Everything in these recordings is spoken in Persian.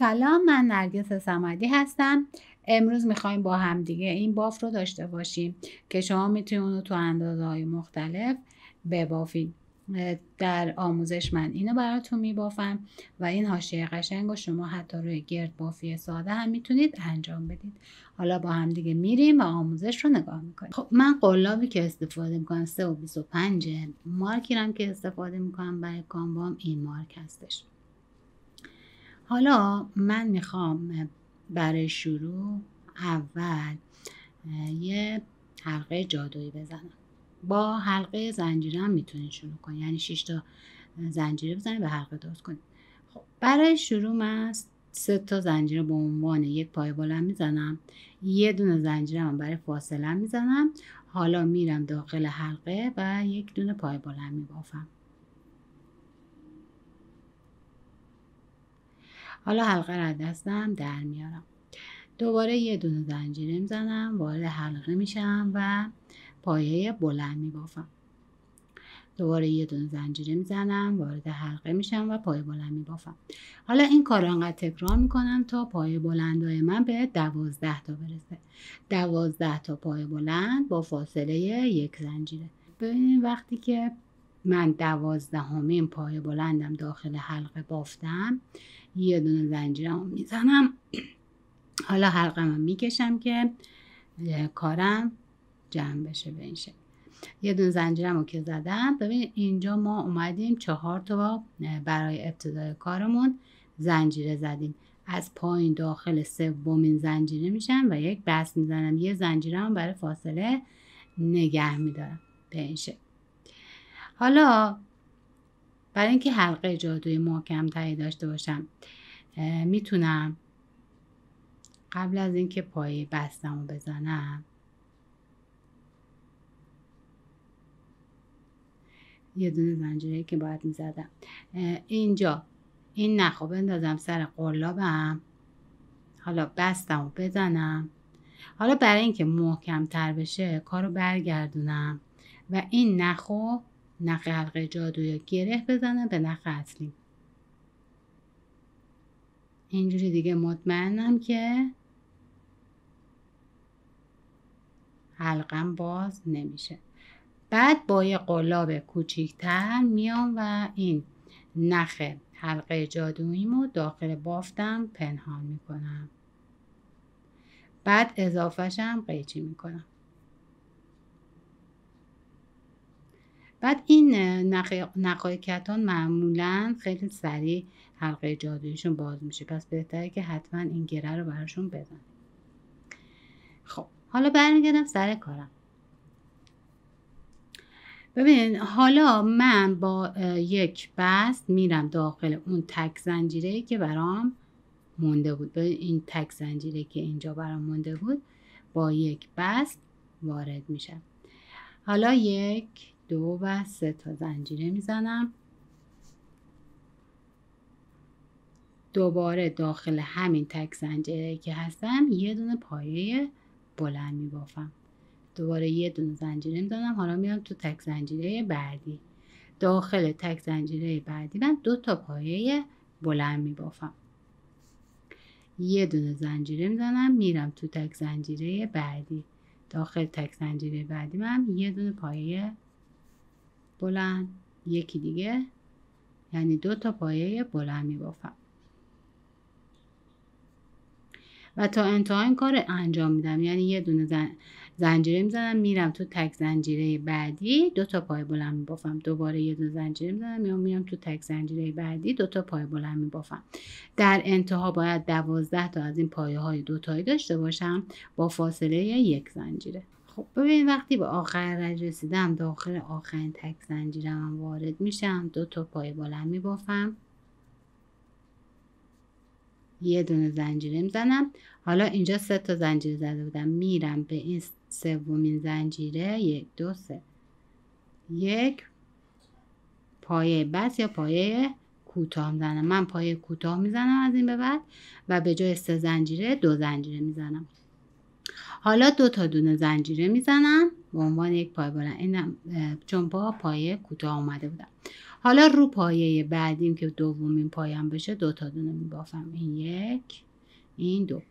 سلام، من نرگس صمدی هستم. امروز میخوایم با همدیگه این بافت رو داشته باشیم که شما میتونید اونو تو اندازه‌های مختلف ببافید. در آموزش من اینو براتون میبافم و این حاشیه قشنگ رو شما حتی روی گرد بافی ساده هم میتونید انجام بدید. حالا با همدیگه میریم و آموزش رو نگاه میکنیم. خب من قلابی که استفاده میکنم 3.25 مارکی هم که استفاده میکنم برای کانوام این مارک هستش. حالا من میخوام برای شروع اول یه حلقه جادویی بزنم. با حلقه زنجیره هم میتونید شروع کنید، یعنی 6 تا زنجیره بزنید و حلقه درست کنید. خب برای شروع من 3 تا زنجیره به عنوان یک پای بلند میزنم، یه دونه زنجیره هم برای فاصله میزنم. حالا میرم داخل حلقه و یک دونه پای بلند میبافم. حالا حلقه را دستم در میارم، دوباره یه دونه زنجیره میزنم، وارد حلقه میشم و پایه بلند میبافم. دوباره یه دونه زنجیره میزنم، وارد حلقه میشم و پایه بلند میبافم. حالا این کار انقدر تکرار میکنم تا پایه بلندای من به 12 تا برسه. 12 تا پایه بلند با فاصله یک زنجیره. ببینید وقتی که من 12مین پایه بلندم داخل حلقه بافتم، یه دونه زنجیرم میزنم. حالا حلقه من میکشم که کارم جمع بشه به این شکل. یه دونه زنجیرم رو که زدم، ببین اینجا ما اومدیم 4 تا برای ابتدای کارمون زنجیره زدیم. از پایین داخل 3مین زنجیره میشم و یک بست میزنم. یه زنجیرم برای فاصله نگه میدارم به این شکل. حالا برای اینکه حلقه جادویی محکم تری داشته باشم، میتونم قبل از اینکه پایه بستم رو بزنم یه دونه زنجیره که باید میزدم اینجا این نخو بندازم سر قلابم. حالا بستم رو بزنم. حالا برای اینکه محکم تر بشه کارو برگردونم و این نخ حلقه جادویی گره بزنم به نخ اصلی. اینجوری دیگه مطمئنم که حلقم باز نمیشه. بعد با یه قلاب کوچیکتر میام و این نخ حلقه جادوییمو داخل بافتم پنهان میکنم. بعد اضافهشم قیچی میکنم. بعد این نخای کتان معمولا خیلی سریع حلقه جادوییشون باز میشه، پس بهتره که حتما این گره رو براشون بزنیم. خب حالا برمیگردم سر کارم. ببین حالا من با یک بست میرم داخل اون تک زنجیره‌ای که برام مونده بود. ببین این تک زنجیره که اینجا برام مونده بود با یک بست وارد میشم. حالا 1 2 و 3 تا زنجیره میزنم. دوباره داخل همین تک زنجیره که هستم یه دونه پایه بلند میبافم. دوباره یه دونه زنجیره میزنم. حالا میام تو تک زنجیره بعدی. داخل تک زنجیره بعدی من 2 تا پایه بلند میبافم. یه دونه زنجیره میزنم، میرم تو تک زنجیره بعدی. داخل تک زنجیره بعدی من یه دونه پایه بلند، یکی دیگه، یعنی 2 تا پایه بلند میبافم و تا انتهای این کار انجام میدم. یعنی یه دونه زنجیره میزنم، میرم تو تک زنجیره بعدی 2 تا پای بلند میبافم. دوباره یه دونه زنجیره میزنم، میام تو تک زنجیره بعدی 2 تا پای بلند میبافم. در انتها باید 12 تا از این پایه های 2 تایی داشته باشم با فاصله یک زنجیره. خب ببین وقتی به آخر رنج رسیدم داخل آخرین تک زنجیرم وارد میشم، 2 تا پای بلند میبافم، یه دونه زنجیره میزنم. حالا اینجا 3 تا زنجیره زده بودم، میرم به این 3مین زنجیره 1 2 3 یک پایه بس یا پایه کوتاه میزنم. من پایه کوتاه میزنم از این به بعد و به جای 3 زنجیره 2 زنجیره میزنم. حالا 2 تا دونه زنجیره میزنم به عنوان یک پای بلند، اینم چون با پایه کوتاه اومده بودم. حالا رو پایه بعدیم که دومین پایم بشه 2 تا دونه میبافم. این 1 این 2.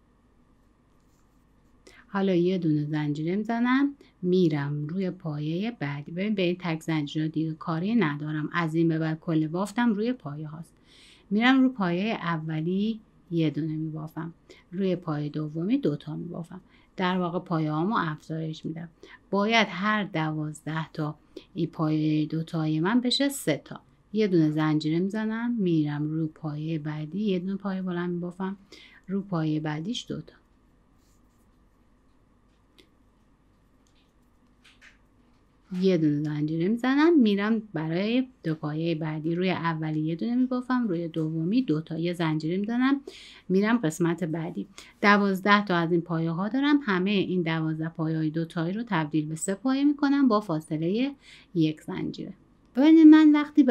حالا یه دونه زنجیره میزنم میرم روی پایه بعدی. ببین به این تک زنجیره دیگه کاری ندارم، از این به بعد کل بافتم روی پایه هاست. میرم رو پایه اولی یه دونه میبافم، روی پایه دومی 2 تا میبافم. در واقع پایه هامو افزایش میدم. باید هر 12 تا این پایه 2 تای من بشه 3 تا. یه دونه زنجیره میزنم میرم رو پایه بعدی یه دونه پایه بلند میبافم، رو پایه بعدیش 2 تا. یه دونه زنجیره میزنم میرم برای 2 پایه بعدی، روی اولی یه دونه میبافم، روی دومی 2 تا. یه زنجیره میزنم میرم قسمت بعدی. 12 تا از این پایه ها دارم. همه این 12 پایه های 2 تایی رو تبدیل به 3 پایه میکنم با فاصله 1 زنجیره. ببینید من وقتی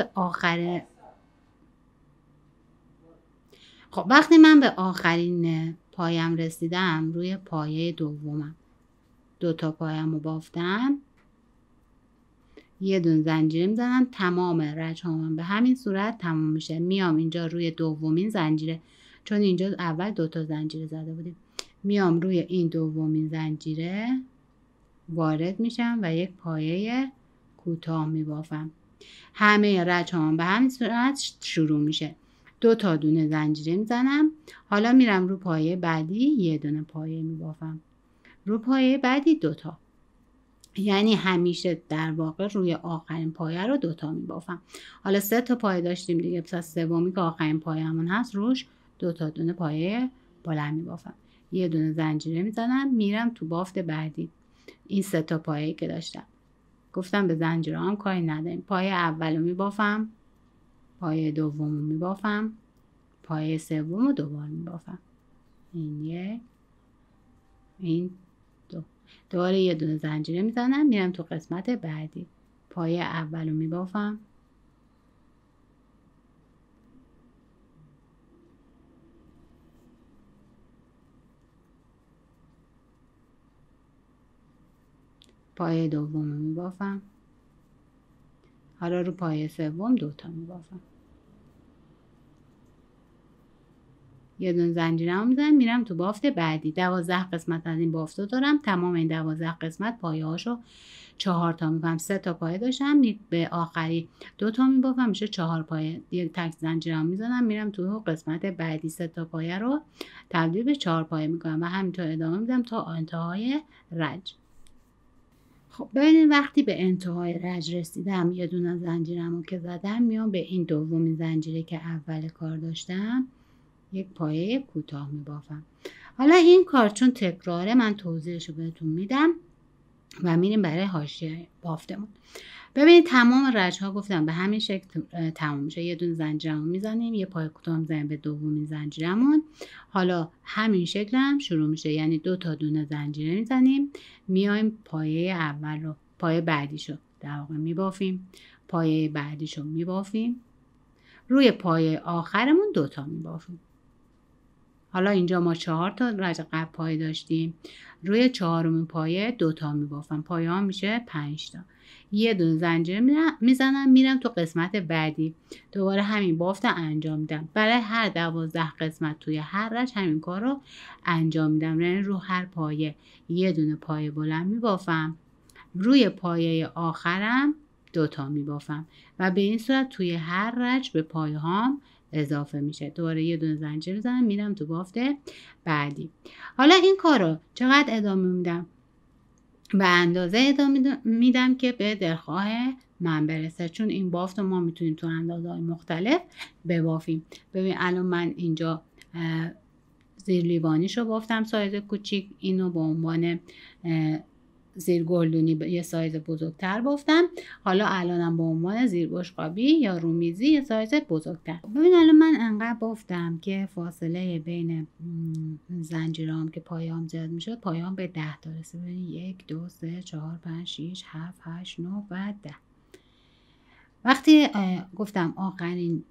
به آخرین پایم رسیدم، روی پایه دومم 2 تا پایم رو بافتم، یه دونه زنجیره میزنم، تمام رج هامم به همین صورت تمام میشه. میام اینجا روی دومین زنجیره، چون اینجا اول 2 تا زنجیره زده بودیم، میام روی این دومین زنجیره وارد میشم و یک پایه کوتاه میبافم. همه رج هامم به همین صورت شروع میشه. 2 تا دونه زنجیره میزنم. حالا میرم رو پایه بعدی یه دونه پایه میبافم، رو پایه بعدی 2 تا. یعنی همیشه در واقع روی آخرین پایه رو 2 تا میبافم. حالا 3 تا پایه داشتیم دیگه، پس سومی که آخرین پایه‌مون هست روش 2 تا دونه پایه بلند میبافم. یه دونه زنجیره میزنم میرم تو بافت بعدی. این 3 تا پایه که داشتم گفتم به زنجیره هم کاری نداریم. پایه اولو میبافم، پایه دومو میبافم، پایه سومو دوباره میبافم. این 1 این 2. دوباره یه دونه زنجیره میزنم میرم تو قسمت بعدی. پایه اولو میبافم، پایه دومو میبافم. حالا رو پایه سوم 2 تا میبافم. یه دونه زنجیرمو میزنم میرم تو بافت بعدی. 12 قسمت از این بافتو دارم. تمام این 12 قسمت پایه هاشو 4 تا میکنم. 3 تا پایه داشتم، به آخری 2 تا میبافم میشه 4 پایه. یک تک زنجیرم میزنم میرم تو قسمت بعدی. 3 تا پایه رو تبدیل به 4 پایه میکنم و همینطور ادامه میدم تا انتهای رج. خب ببینید وقتی به انتهای رج رسیدم، یه دونه زنجیرمو که زدم میام به این دومین زنجیره که اول کار داشتم یک پایه کوتاه میبافم. حالا این کار چون تکراره من توضیحشو بهتون میدم و میریم برای حاشیه بافتمون. ببینید تمام رج ها گفتم به همین شکل تمام میشه. یه دونه زنجیرمون میزنیم، یه پایه کوتاه میزنیم به دومین زنجیرمون. حالا همین شکل هم شروع میشه، یعنی 2 تا دونه زنجیره میزنیم میایم پایه اول رو، پایه بعدیشو در واقع میبافیم، پایه بعدیشو میبافیم، روی پایه آخرمون 2 تا میبافیم. حالا اینجا ما 4 تا رج قبل پایه داشتیم، روی 4مین پایه 2 تا میبافم، پایه ها میشه 5 تا. یه دونه زنجیره میزنم میرم تو قسمت بعدی، دوباره همین بافت انجام میدم. برای هر 12 قسمت توی هر رج همین کار رو انجام میدم. یعنی رو هر پایه یه دونه پایه بلند میبافم، روی پایه آخرم 2 تا میبافم و به این صورت توی هر رج به پایه هام اضافه میشه. دوباره یه دونه زنجیر میزنم میرم تو بافت بعدی. حالا این کار رو چقدر ادامه میدم؟ به اندازه ادامه میدم که به دلخواه من برسه، چون این بافت رو ما میتونیم تو اندازه‌های مختلف ببافیم. ببین الان من اینجا زیر لیوانیش رو بافتم سایز کوچیک، اینو به عنوان زیر گلدونی یه سایز بزرگتر بافتم. حالا الانم به عنوان زیر بشقابی یا رومیزی یه سایز بزرگتر. ببین الان من انقدر بافتم که فاصله بین زنجیرام که پایه‌ام زیاد میشه، پایه‌ام به 10 تا رسید. ببین 1 2 3 4 5 6 7 8 9 و 10. وقتی گفتم آخرین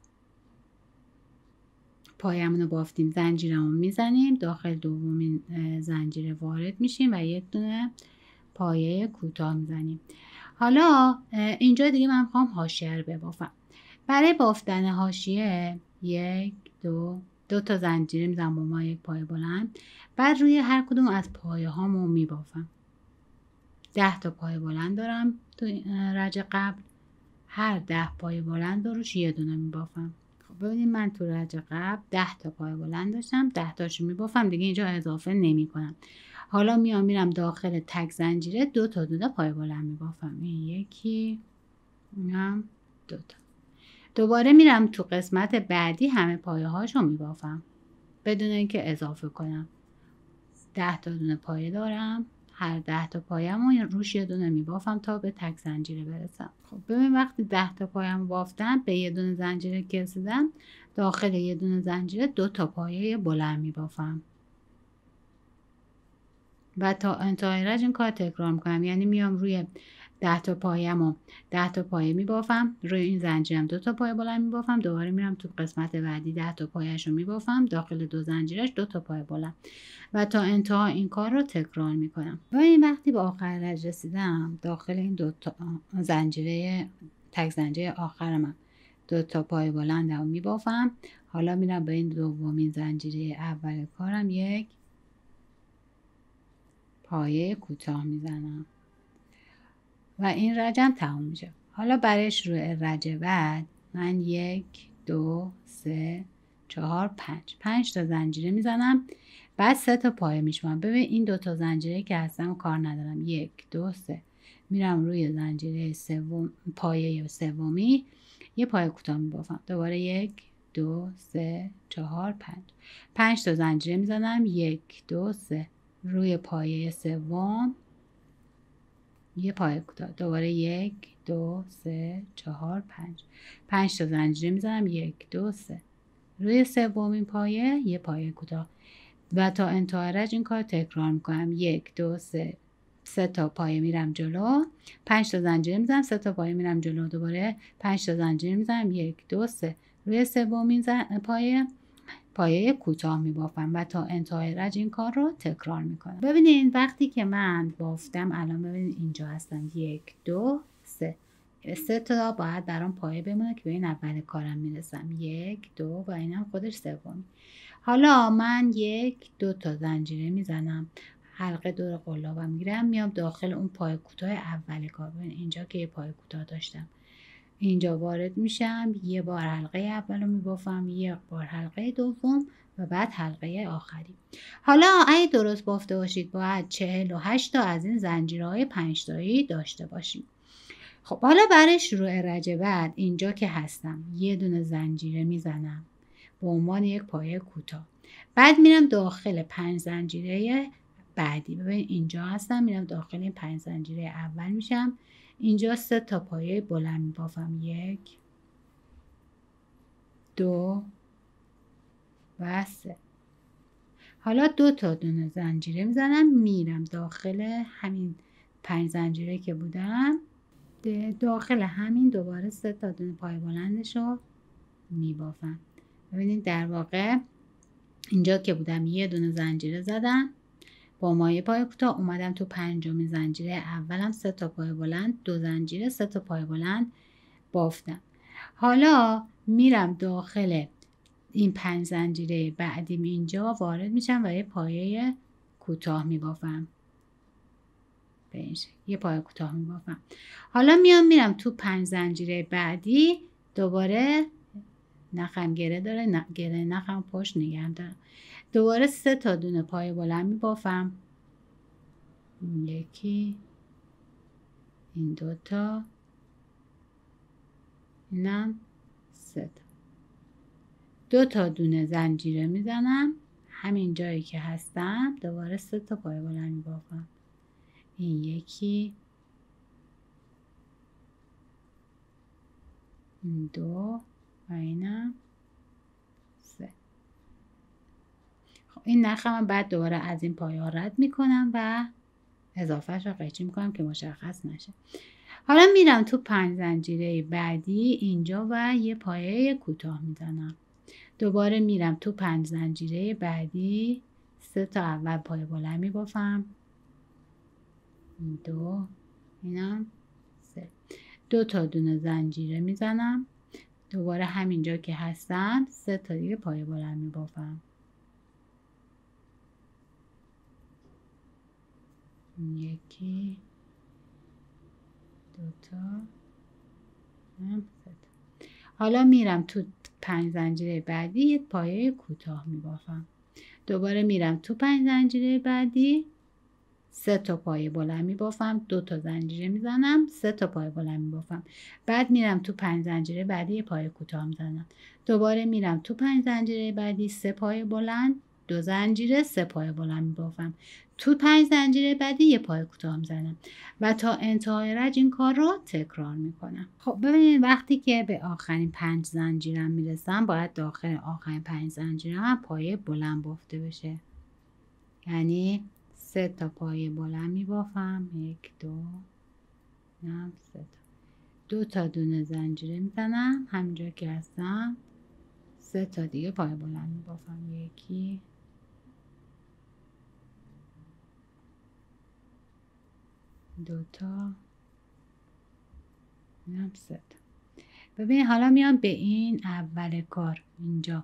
پایه‌مون رو بافتیم، زنجیرمون میزنیم داخل دومین زنجیره وارد میشیم و یک دونه پایه کوتاه میزنیم. حالا اینجا دیگه من میخوام حاشیه رو ببافم. برای بافتن حاشیه 1 2 تا زنجیره میزنم با ما یک پایه بلند. بعد روی هر کدوم از پایه هامو میبافم. 10 تا پایه بلند دارم تو رج قبل. هر 10 پایه بلند رو روش یه دونه میبافم. خب ببینید من تو رج قبل 10 تا پایه بلند داشتم، 10 تاشو میبافم دیگه، اینجا اضافه نمی کنم. حالا میرم داخل تک زنجیره 2 تا دونه پایه بلند میبافم. این یکی، اینم 2 تا. دوباره میرم تو قسمت بعدی همه پایه هاشو میبافم بدون اینکه اضافه کنم. 10 تا دونه پایه دارم، هر 10 تا پایه‌مو روش یه دونه میبافم تا به تک زنجیره برسم. خب ببین وقتی 10 تا پایه‌مو بافتم به یه دونه زنجیره که رسیدم، داخل یه دونه زنجیره 2 تا پایه بلند میبافم و تا انتهای رج این کار تکرار میکنم. یعنی میام روی 10 تا پایه‌مو 10 تا پایه میبافم، روی این زنجیرم 2 تا پایه بلند میبافم، دوباره میرم تو قسمت بعدی 10 تا پایه‌شو میبافم، داخل 2 زنجیرش 2 تا پایه بلند و تا انتها این کار رو تکرار میکنم. و این وقتی به آخر رج رسیدم، داخل این 2 تا زنجیره تک زنجیره آخر من 2 تا پایه بلند رو میبافم. حالا میرم به این دومین زنجیره اول کارم یک پایه کوتاه میزنم و این رجم تموم میشه. حالا برای شروع رج بعد من 1 2 3 4 5 تا زنجیره میزنم، بعد 3 تا پایه میشمارم. ببین این 2 تا زنجیره که هستم کار ندارم. 1 2 3 میرم روی زنجیره سوم، پایه سومی یه پایه کوتاه میبافم. دوباره 1 2 3 4 5 تا زنجیره میزنم. 1 2 3 روی پایه سوم یه پایه کوتاه. دوباره 1 2 3 4 5 تا زنجیره میزنم. 1 2 3 روی سومین پایه یه پایه کوتاه و تا انتهای رج این کار تکرار میکنم. 1 2 3 3 تا پایه میرم جلو، 5 تا زنجیره میزنم، 3 تا پایه میرم جلو، دوباره 5 تا زنجیره میزنم. 1 2 3 روی سومین پایه کوتاه میبافم و تا انتهای رج این کار رو تکرار میکنم. ببینید وقتی که من بافتم، الان ببینید اینجا هستم. 1 2 3 تا باید برام پایه بمونه که به این اول کارم میرسم. 1 2 و اینم خودش سومی. حالا من 1 2 تا زنجیره میزنم، حلقه دور قلابم میگیرم، میام داخل اون پایه کوتاه اول کار. ببین اینجا که یه پایه کوتاه داشتم، اینجا وارد میشم، یه بار حلقه اول رو میبافم، یه بار حلقه دوم و بعد حلقه آخری. حالا اگه درست بافته باشید باید 48 تا از این زنجیرهای 5 تایی داشته باشیم. خب حالا برای شروع رج بعد اینجا که هستم یه دونه زنجیره میزنم به عنوان یک پایه کوتاه، بعد میرم داخل 5 زنجیره بعدی. ببین اینجا هستم، میرم داخل این 5 زنجیره اول میشم، اینجا 3 تا پایه بلند میبافم. 1 2 و 3. حالا 2 تا دونه زنجیره میزنم، میرم داخل همین 5 زنجیره که بودم، داخل همین دوباره 3 تا دونه پایه بلندش رو میبافم. ببینید در واقع اینجا که بودم یه دونه زنجیره زدم با مایه پایه کوتاه، اومدم تو 5مین زنجیره اولم 3 تا پایه بلند، 2 زنجیره 3 تا پایه بلند بافتم. حالا میرم داخل این 5 زنجیره بعدیم، اینجا وارد میشم و یه پایه کوتاه میبافم. به این شکل یه پایه کوتاه میبافم. حالا میرم تو 5 زنجیره بعدی، دوباره نخم گره داره، گره نخم پشت نگم دارم، دوباره 3 تا دونه پایه بلند میبافم. یکی، این 2 تا، اینم 3 تا. 2 تا دونه زنجیره میزنم همین جایی که هستم، دوباره 3 تا پایه بلند میبافم. این یکی، این 2 و اینم 3. خب این نخم بعد دوباره از این پایه ها رد میکنم و اضافهش رو قیچی میکنم که مشخص نشه. حالا میرم تو 5 زنجیره بعدی اینجا و یه پایه کوتاه میزنم. دوباره میرم تو 5 زنجیره بعدی، 3 تا اول پایه بلند میبافم. 2، اینم منفصل. 2 تا دونه زنجیره میزنم، دوباره همینجا که هستم 3 تا دیگه پایه بلند میبافم. یکی، 2 تا، 3 تا. حالا میرم تو 5 زنجیره بعدی یک پایه کوتاه میبافم. دوباره میرم تو 5 زنجیره بعدی 3 تا پایه بلند میبافم، 2 تا زنجیره میزنم، 3 تا پایه بلند میبافم. بعد میرم تو 5 زنجیره بعدی یه پایه کوتاه میزنم. دوباره میرم تو 5 زنجیره بعدی 3 پایه بلند، 2 زنجیره، 3 پایه بلند میبافم. تو 5 زنجیره بعدی یه پایه کوتاه میزنم و تا انتهای رج این کار رو تکرار میکنم. خب ببینید وقتی که به آخرین 5 زنجیرم میرسم باید داخل آخرین 5 زنجیره هم پایه بلند بافته بشه. یعنی 3 تا پایه بلند میبافم، 1 2 3 تا، 2 تا دونه زنجیره میزنم همینجا که هستم، 3 تا دیگه پایه بلند میبافم، 1 2 تا 3 تا. ببین حالا میام به این اول کار اینجا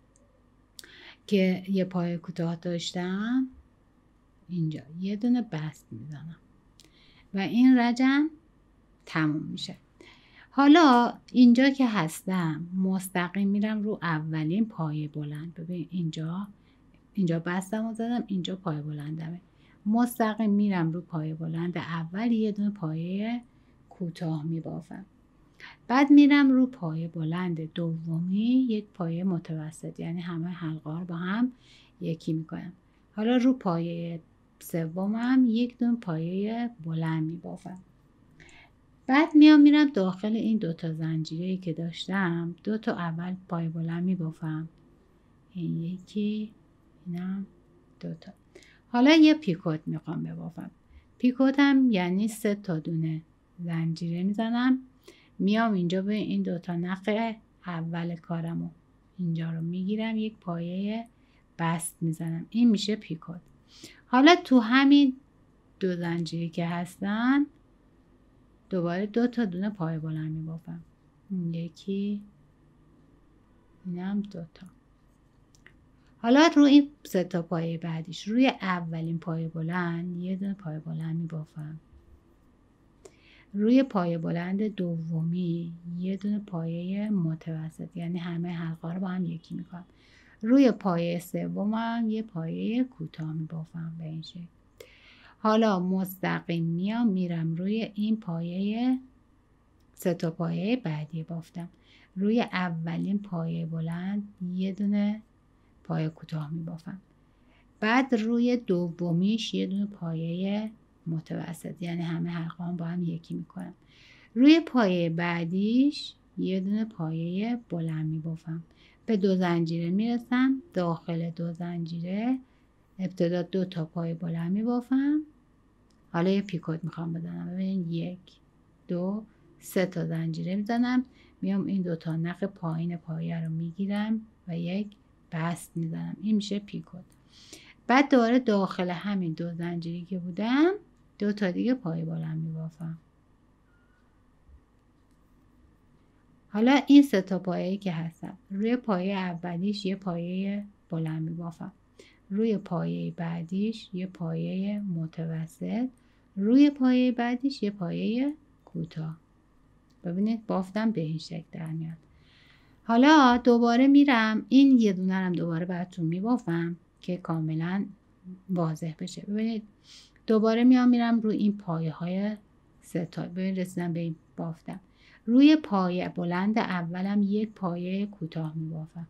که یه پایه کوتاه داشتم، اینجا یه دونه بست میزنم و این رجم تموم میشه. حالا اینجا که هستم مستقیم میرم رو اولین پایه بلند. ببین اینجا بستم و زدم، اینجا پایه بلندمه. مستقیم میرم رو پایه بلند اول یه دونه پایه کوتاه میبافم. بعد میرم رو پایه بلند دومی یک پایه متوسط، یعنی همه حلقه رو با هم یکی میکنم. حالا رو پایه سومم یک دونه پایه بلند میبافم. بعد میرم داخل این 2 تا زنجیره‌ای که داشتم 2 تا اول پایه بلند میبافم، این یکی، اینم 2 تا. حالا یه پیکوت میخوام ببافم. پیکوتم یعنی 3 تا دونه زنجیره میزنم، میام اینجا به این 2 تا نخ اول کارمو اینجا رو میگیرم، یک پایه بست میزنم، این میشه پیکوت. حالا تو همین 2 زنجیری که هستن دوباره 2 تا دونه پایه بلند میبافم، یکی، اینم 2 تا. حالا رو این 3 تا پایه بعدیش روی اولین پایه بلند یه دونه پایه بلند میبافم، روی پایه بلند دومی یه دونه پایه متوسط، یعنی همه حلقه رو با هم یکی میکنم. روی پایه سومم یه پایه کوتاه میبافم به این شکل. حالا مستقیم میرم روی این پایه 3 تا پایه بعدی بافتم، روی اولین پایه بلند یه دونه پایه کوتاه میبافم. بعد روی دومیش یه دونه پایه متوسط، یعنی همه حلقه هم با هم یکی میکنم. روی پایه بعدیش یه دونه پایه بلند میبافم، به 2 زنجیره میرسم. داخل 2 زنجیره ابتدا 2 تا پایه بلند میبافم. حالا یه پیکوت میخوام بزنم. ببینید 1 2 3 تا زنجیره میزنم، میام این 2 تا نخ پایین پایه رو میگیرم و یک بست میزنم، این میشه پیکوت. بعد دوباره داخل همین 2 زنجیری که بودم 2 تا دیگه پایه بلند میبافم. حالا این 3 تا پایه‌ای که هستم روی پایه اولیش یه پایه بلند میبافم، روی پایه بعدیش یه پایه متوسط، روی پایه بعدیش یه پایه کوتاه. ببینید بافتم به این شکل در میاد. حالا دوباره میرم این یه دونه هم دوباره براتون میبافم که کاملا واضح بشه. ببینید دوباره میرم روی این پایه های 3 تا. ببینید رسیدم به این بافتم. روی پایه بلند اولم یک پایه کوتاه میبافم.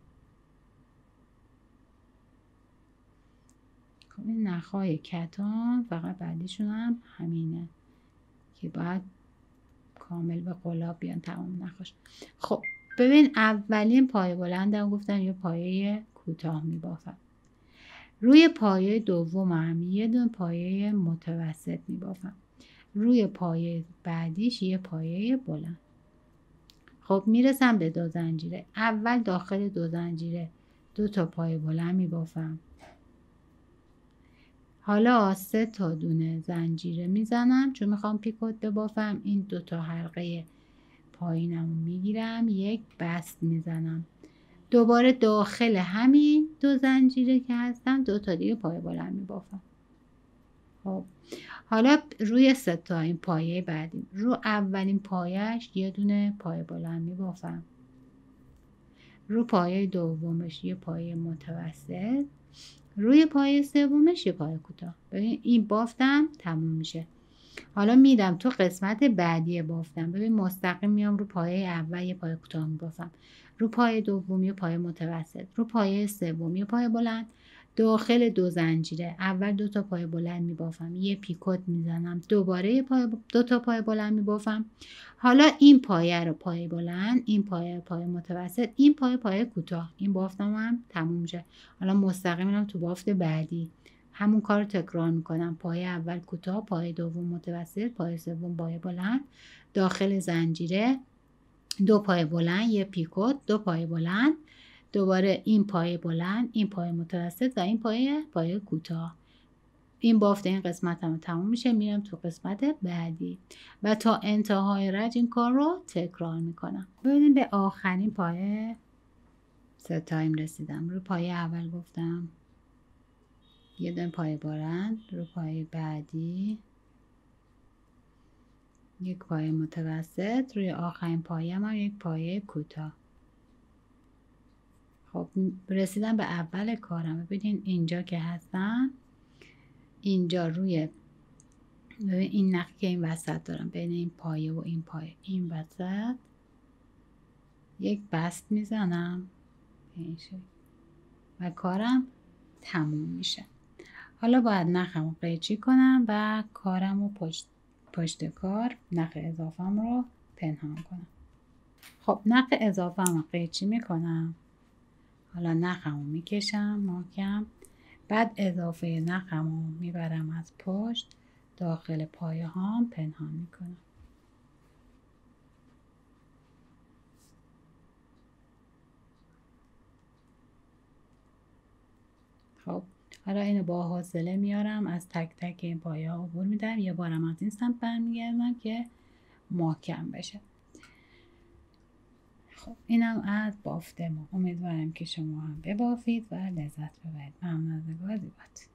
خب این نخهای کتان فقط بعدیشون هم همینه که باید کامل به قلاب بیان تمام نخاش. خب ببین اولین پایه بلندم گفتم یه پایه کوتاه میبافم، روی پایه دومم یه دونه پایه متوسط میبافم، روی پایه بعدیش یه پایه بلند. خب میرسم به 2 زنجیره. اول داخل 2 زنجیره 2 تا پایه بلند میبافم، حالا 3 تا دونه زنجیره میزنم چون میخوام پیکوت ببافم. این 2 تا حلقه پایینمو میگیرم، یک بست میزنم، دوباره داخل همین 2 زنجیره که هستن 2 تا دیگه پایه بلند میبافم. خب حالا روی 3 تا این پایه بعدی، رو اولین پایهش یه دونه پایه بلند میبافم، رو پایه دومش یه پایه متوسط، روی پایه سومش یه پایه کوتاه. ببین این بافتم تموم میشه. حالا میرم تو قسمت بعدی بافتم. ببین مستقیم میام رو پایه اول یه پایه کوتاه میبافم، رو پایه دوم یه پایه متوسط، رو پایه سوم یه پایه بلند، داخل 2 زنجیره اول 2 تا پایه بلند میبافم، یه پیکوت میزنم، دوباره 2 تا پایه بلند میبافم. حالا این پایه رو پایه بلند، این پایه متوسط، این پایه کوتاه. این بافتم هم تموم میشه. حالا مستقیم میرم تو بافت بعدی، همون کار رو تکرار میکنم. پایه اول کوتاه، پایه دوم متوسط، پایه سوم پایه بلند، داخل زنجیره 2 پایه بلند، یه پیکوت، 2 پایه بلند، دوباره این پایه بلند، این پایه متوسط و این پایه کوتاه. این بافت این قسمت هم تموم میشه. میرم تو قسمت بعدی و تا انتهای رج این کار رو تکرار میکنم. ببینیم به آخرین پایه 3 تایم رسیدم. رو پایه اول گفتم یه دونه پایه بلند، رو پایه بعدی یک پایه متوسط، روی آخرین پایه هم یک پایه کوتاه. خب رسیدم به اول کارم. ببینین اینجا که هستم، اینجا روی این نخی که این وسط دارم بین این پایه و این پایه، این وسط یک بست میزنم و کارم تموم میشه. حالا باید نخم رو قیچی کنم و کارم رو پشت کار نخ اضافم رو پنهان کنم. خب نخ اضافم رو قیچی میکنم. حالا نخم رو میکشم محکم، بعد اضافه نخم رو میبرم از پشت داخل پایه هام پنهان میکنم. خب حالا اینو با حوصله میارم از تک تک این پایه ها عبور میدم، یه بارم از این سمت برمیگردم که محکم بشه. خب اینم از بافت ما. امیدوارم که شما هم ببافید و لذت ببرید. ممنون از نگاه زیبات.